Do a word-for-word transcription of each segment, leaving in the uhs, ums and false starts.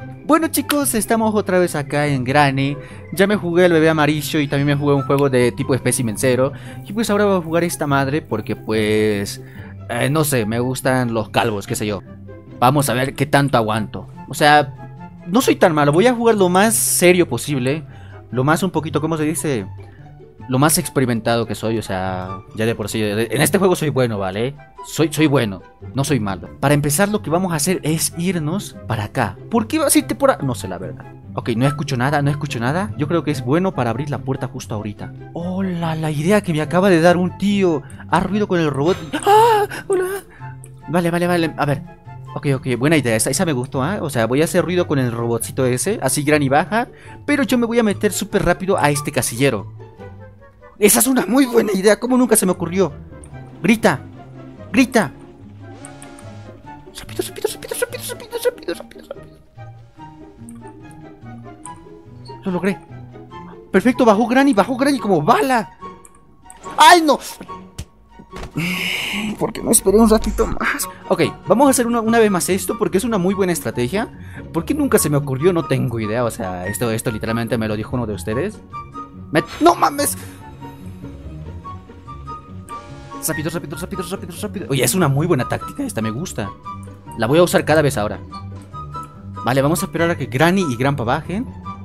Bueno chicos, estamos otra vez acá en Granny. Ya me jugué el bebé amarillo y también me jugué un juego de tipo Specimen Zero. Y pues ahora voy a jugar esta madre porque pues... Eh, no sé, me gustan los calvos, qué sé yo. Vamos a ver qué tanto aguanto. O sea, no soy tan malo, voy a jugar lo más serio posible. Lo más un poquito, ¿cómo se dice? Lo más experimentado que soy, o sea, ya de por sí. En este juego soy bueno, ¿vale? Soy, soy bueno, no soy malo. Para empezar lo que vamos a hacer es irnos para acá. ¿Por qué vas a irte por ahí? No sé la verdad. Ok, no escucho nada, no escucho nada. Yo creo que es bueno para abrir la puerta justo ahorita. Hola, la idea que me acaba de dar un tío. Haz ruido con el robot. ¡Ah! Hola. Vale, vale, vale, a ver. Ok, ok, buena idea, esa, esa me gustó, ¿eh? O sea, voy a hacer ruido con el robotcito ese, así Granny baja. Pero yo me voy a meter súper rápido a este casillero. Esa es una muy buena idea, ¿cómo nunca se me ocurrió? Grita, grita. Rápido, rápido, rápido, rápido, rápido, rápido, rápido, rápido. Lo logré. Perfecto, bajó Granny, bajó Granny como bala. ¡Ay, no! ¿Por qué no esperé un ratito más? Ok, vamos a hacer una, una vez más esto porque es una muy buena estrategia. ¿Por qué nunca se me ocurrió? No tengo idea, o sea, esto, esto literalmente me lo dijo uno de ustedes. Me... ¡No mames! Rápido, rápido, rápido, rápido, rápido. Oye, es una muy buena táctica esta, me gusta. La voy a usar cada vez ahora. Vale, vamos a esperar a que Granny y Grandpa bajen.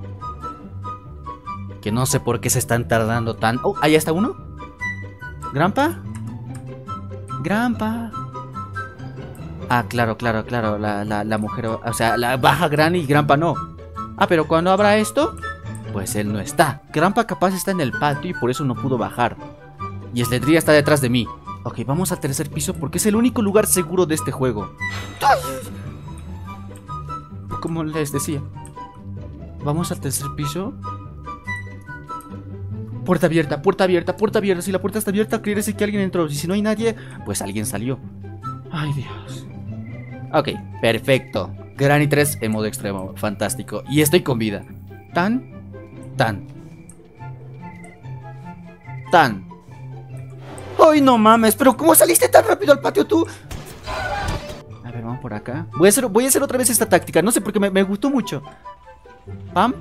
Que no sé por qué se están tardando tan... Oh, ahí está uno. ¿Grandpa? Grandpa. Ah, claro, claro, claro. La, la, la mujer... O sea, la baja Granny y Grandpa no. Ah, pero cuando abra esto, pues él no está. Grandpa capaz está en el patio y por eso no pudo bajar. Y Sledria está detrás de mí. Ok, vamos al tercer piso porque es el único lugar seguro de este juego. Como les decía. Vamos al tercer piso. Puerta abierta, puerta abierta, puerta abierta. Si la puerta está abierta, quiere decir que alguien entró. Y si no hay nadie, pues alguien salió. Ay, Dios. Ok, perfecto. Granny tres en modo extremo, fantástico. Y estoy con vida. Tan, tan, tan. ¡Ay, no mames! ¿Pero cómo saliste tan rápido al patio tú? A ver, vamos por acá. Voy a hacer, voy a hacer otra vez esta táctica. No sé por qué me, me gustó mucho. Pam.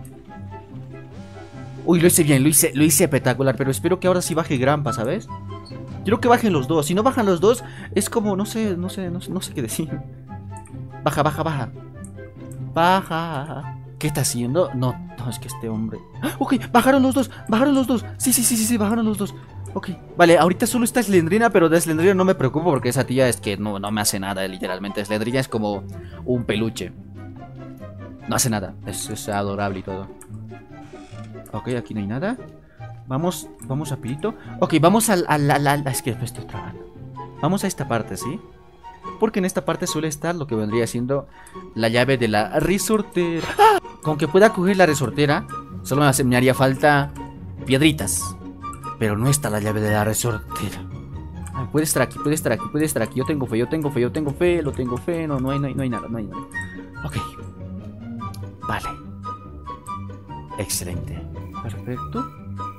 Uy, lo hice bien, lo hice, lo hice espectacular. Pero espero que ahora sí baje Grandpa, ¿sabes? Quiero que bajen los dos. Si no bajan los dos, es como, no sé, no sé, no sé, no sé qué decir. Baja, baja, baja. Baja. ¿Qué está haciendo? No, no, es que este hombre... Ok, bajaron los dos, bajaron los dos. Sí, sí, sí, sí, sí, bajaron los dos. Ok, vale, ahorita solo está Slendrina, pero de Slendrina no me preocupo porque esa tía es que no, no me hace nada, literalmente. Slendrina es como un peluche. No hace nada, es, es adorable y todo. Ok, aquí no hay nada. Vamos, vamos rapidito. Ok, vamos al... al, al, al es que me estoy trabando. Vamos a esta parte, ¿sí? Porque en esta parte suele estar lo que vendría siendo la llave de la resortera. ¡Ah! Con que pueda coger la resortera, solo me, hace, me haría falta piedritas. Pero no está la llave de la resortera. Ay, puede estar aquí, puede estar aquí, puede estar aquí. Yo tengo fe, yo tengo fe, yo tengo fe, lo tengo fe. No, no hay, no hay, no hay nada, no hay nada. Ok. Vale. Excelente. Perfecto.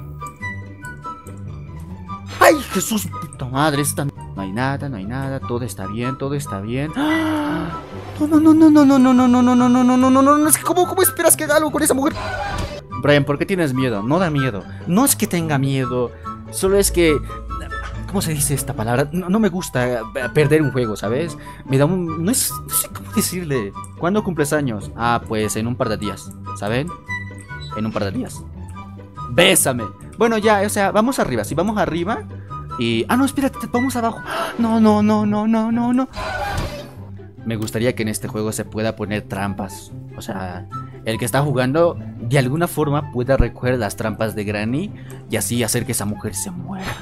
¡Ay, Jesús! Puta madre, esta... No hay nada, no hay nada, todo está bien, todo está bien. ¡Ah! No, no, no, no, no, no, no, no, no, no, no, no, no, no, no, no, no, es que ¿cómo, cómo esperas que haga algo con esa mujer? Brian, ¿por qué tienes miedo? No da miedo. No es que tenga miedo, solo es que... ¿Cómo se dice esta palabra? No, no me gusta perder un juego, ¿sabes? Me da un... No, es, no sé cómo decirle. ¿Cuándo cumples años? Ah, pues en un par de días, ¿saben? En un par de días. Bésame. Bueno, ya, o sea, vamos arriba. Si vamos arriba... Y... Ah, no, espérate, vamos abajo. No, no, no, no, no, no, no. Me gustaría que en este juego se pueda poner trampas. O sea, el que está jugando de alguna forma pueda recoger las trampas de Granny y así hacer que esa mujer se muera.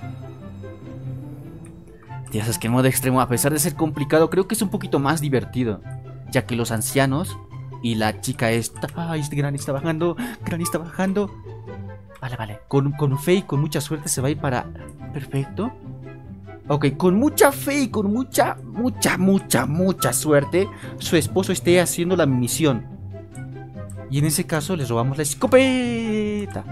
Dios, es que en modo extremo, a pesar de ser complicado, creo que es un poquito más divertido. Ya que los ancianos y la chica esta... Ay, Granny está bajando, Granny está bajando. Vale, vale, con, con fe y con mucha suerte se va a ir para... Perfecto. Ok, con mucha fe y con mucha, mucha, mucha, mucha suerte, su esposo esté haciendo la misión. Y en ese caso les robamos la escopeta.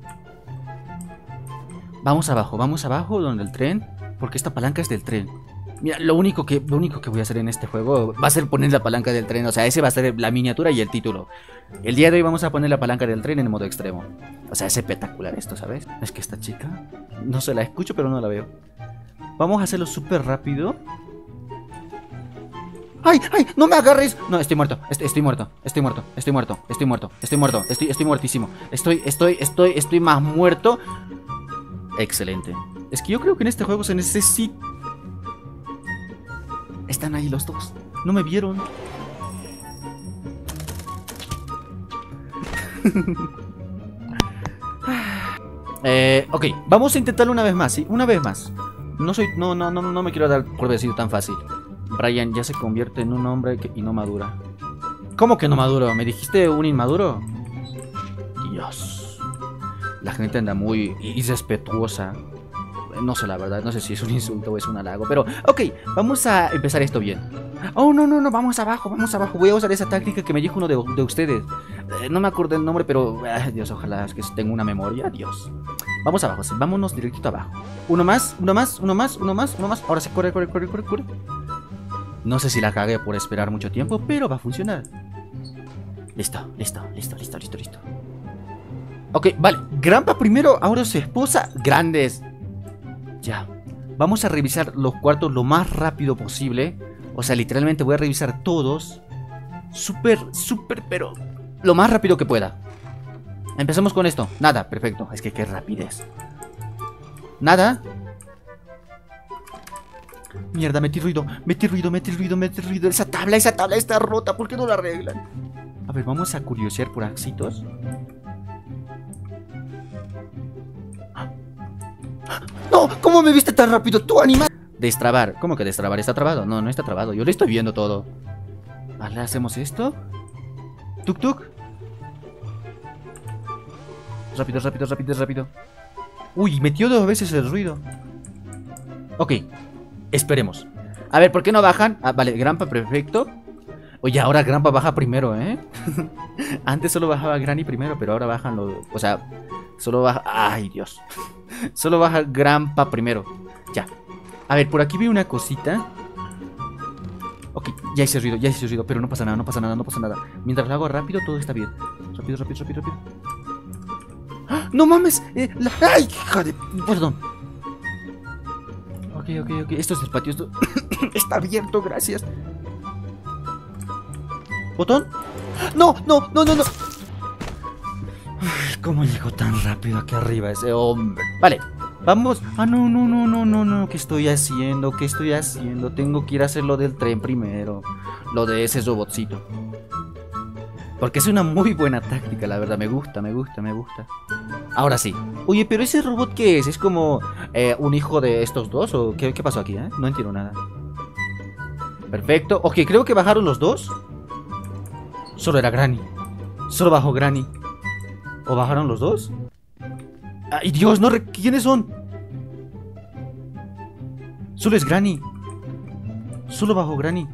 Vamos abajo, vamos abajo donde el tren, porque esta palanca es del tren. Mira, lo único que, lo único que voy a hacer en este juego va a ser poner la palanca del tren. O sea, ese va a ser la miniatura y el título. El día de hoy vamos a poner la palanca del tren en modo extremo. O sea, es espectacular esto, ¿sabes? Es que esta chica, no se la escucho, pero no la veo. Vamos a hacerlo súper rápido. ¡Ay, ay! ¡No me agarres! No, estoy muerto, estoy, estoy muerto, estoy muerto, estoy muerto, estoy muerto, estoy muerto, estoy, estoy muertísimo. Estoy, estoy, estoy, estoy más muerto. Excelente. Es que yo creo que en este juego se necesita... Están ahí los dos. No me vieron. eh, ok, vamos a intentarlo una vez más, ¿sí? Una vez más. No soy... No, no, no, no me quiero dar por vencido tan fácil. Brian ya se convierte en un hombre que, y no madura. ¿Cómo que no maduro? ¿Me dijiste un inmaduro? Dios. La gente anda muy irrespetuosa. No sé la verdad, no sé si es un insulto o es un halago. Pero, ok, vamos a empezar esto bien. Oh, no, no, no, vamos abajo, vamos abajo. Voy a usar esa táctica que me dijo uno de, de ustedes. eh, No me acuerdo el nombre, pero... Ay, Dios, ojalá que tenga una memoria, Dios. Vamos abajo, sí, vámonos directito abajo. Uno más, uno más, uno más, uno más, uno más. Ahora sí, corre, corre, corre, corre, corre. No sé si la cagué por esperar mucho tiempo, pero va a funcionar. Listo, listo, listo, listo, listo, listo. Ok, vale, Grampa primero, ahora su esposa, grandes. Ya, vamos a revisar los cuartos lo más rápido posible. O sea, literalmente voy a revisar todos. Súper, súper, pero lo más rápido que pueda. Empecemos con esto. Nada, perfecto, es que qué rapidez. Nada. Mierda, metí ruido, metí ruido, metí ruido, metí ruido. Esa tabla, esa tabla está rota, ¿por qué no la arreglan? A ver, vamos a curiosear por axitos. ¡No! ¿Cómo me viste tan rápido, tú, animal? Destrabar, ¿cómo que destrabar? ¿Está trabado? No, no está trabado, yo le estoy viendo todo. Vale, hacemos esto. Tuk tuk. Rápido, rápido, rápido, rápido. Uy, metió dos veces el ruido. Ok, esperemos. A ver, ¿por qué no bajan? Ah, vale, Grampa, perfecto. Oye, ahora Grampa baja primero, ¿eh? Antes solo bajaba Granny primero, pero ahora bajan los... O sea, solo baja... ¡Ay, Dios! Solo baja Grampa primero. Ya. A ver, por aquí veo una cosita. Ok, ya hice ruido, ya hice ruido, pero no pasa nada, no pasa nada, no pasa nada. Mientras lo hago rápido, todo está bien. Rápido, rápido, rápido, rápido. ¡Ah! ¡No mames! Eh, la... ¡Ay, hija de... Perdón! Ok, ok, ok. Esto es el patio, esto... Está abierto, gracias. ¿Botón? ¡No, no, no, no, no! ¿Cómo llegó tan rápido aquí arriba ese hombre? Vale, vamos. Ah, no, no, no, no, no, no. ¿Qué estoy haciendo? ¿Qué estoy haciendo? Tengo que ir a hacer lo del tren primero. Lo de ese robotcito. Porque es una muy buena táctica, la verdad. Me gusta, me gusta, me gusta. Ahora sí. Oye, pero ese robot, ¿qué es? ¿Es como eh, un hijo de estos dos? ¿O qué, qué pasó aquí, eh? No entiendo nada. Perfecto. Ok, creo que bajaron los dos. Solo era Granny. Solo bajó Granny. ¿O bajaron los dos? ¡Ay, Dios! No, ¿quiénes son? Solo es Granny. Solo bajó Granny.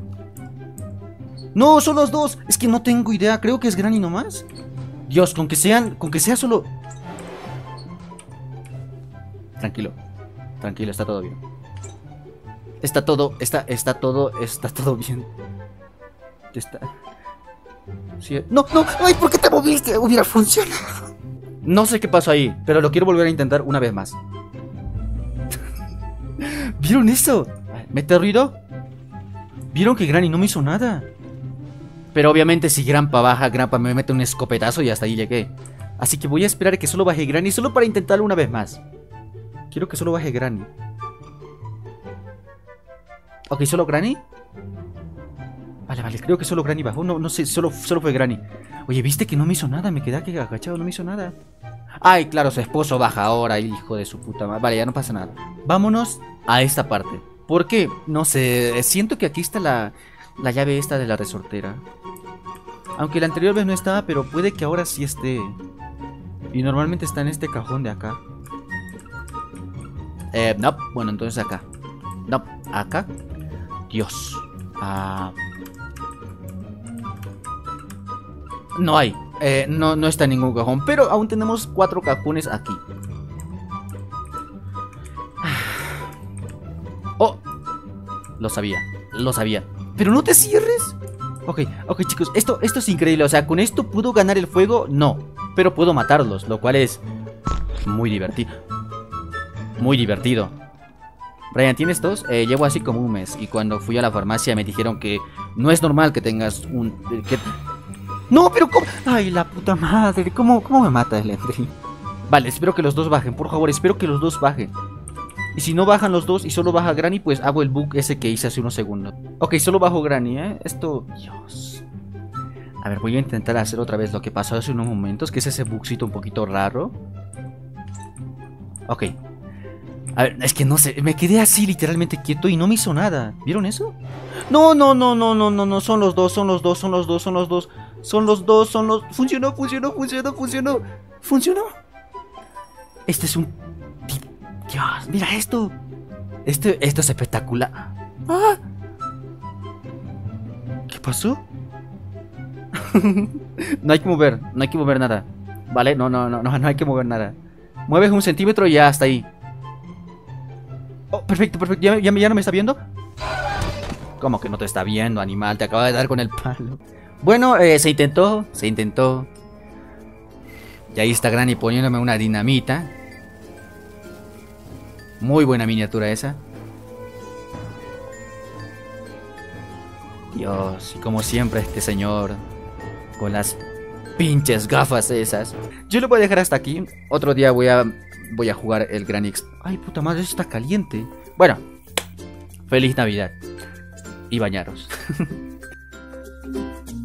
¡No! ¡Son los dos! Es que no tengo idea. Creo que es Granny nomás. Dios, con que sean... Con que sea solo... Tranquilo. Tranquilo, está todo bien. Está todo... Está... Está todo... Está todo bien. Está... Sí. No, no, ay, ¿por qué te moviste? Hubiera funcionado. No sé qué pasó ahí, pero lo quiero volver a intentar una vez más. ¿Vieron eso? ¿Mete ruido? ¿Vieron que Granny no me hizo nada? Pero obviamente si Grampa baja, Grampa me mete un escopetazo y hasta ahí llegué. Así que voy a esperar a que solo baje Granny, solo para intentarlo una vez más. Quiero que solo baje Granny. Ok, ¿solo Granny? Vale, vale, creo que solo Granny bajó. No, no sé, solo, solo fue Granny. Oye, ¿viste que no me hizo nada? Me quedé aquí agachado, no me hizo nada. Ay, claro, su esposo baja ahora, hijo de su puta madre. Vale, ya no pasa nada. Vámonos a esta parte. ¿Por qué? No sé, siento que aquí está la, la llave esta de la resortera. Aunque la anterior vez no estaba, pero puede que ahora sí esté. Y normalmente está en este cajón de acá. Eh, no, bueno, entonces acá. No, acá. Dios. Ah... No hay, eh, no, no está en ningún cajón. Pero aún tenemos cuatro cajones aquí. Oh, sabía, lo sabía. Pero no te cierres. Ok, ok chicos, esto, esto es increíble. O sea, ¿con esto puedo ganar el fuego? No, pero puedo matarlos, lo cual es muy divertido. Muy divertido. Brian, ¿tienes tos? Eh, llevo así como un mes. Y cuando fui a la farmacia me dijeron que no es normal que tengas un... Que... No, pero ¿cómo? Ay, la puta madre. ¿Cómo, cómo me mata el Entry? Vale, espero que los dos bajen. Por favor, espero que los dos bajen. Y si no bajan los dos y solo baja Granny, pues hago el bug ese que hice hace unos segundos. Ok, solo bajo Granny, ¿eh? Esto... Dios. A ver, voy a intentar hacer otra vez lo que pasó hace unos momentos, que es ese bugcito un poquito raro. Ok. A ver, es que no sé, me quedé así literalmente quieto y no me hizo nada. ¿Vieron eso? No, no, no, no, no, no, no, son los dos, son los dos, son los dos, son los dos. Son los dos, son los... Funcionó, funcionó, funcionó, funcionó. Funcionó. Este es un... Dios, mira esto. Este, esto es espectacular. ¿Ah? ¿Qué pasó? No hay que mover, no hay que mover nada. Vale, no, no, no, no, no hay que mover nada. Mueves un centímetro y ya está ahí. Oh, perfecto, perfecto. ¿Ya, ya, ya no me está viendo? ¿Cómo que no te está viendo, animal? Te acaba de dar con el palo. Bueno, eh, se intentó, se intentó. Y ahí está Granny poniéndome una dinamita. Muy buena miniatura esa. Dios, y como siempre este señor con las pinches gafas esas. Yo lo voy a dejar hasta aquí. Otro día voy a voy a jugar el Granny X. Ay, puta madre, eso está caliente. Bueno, feliz Navidad y bañaros.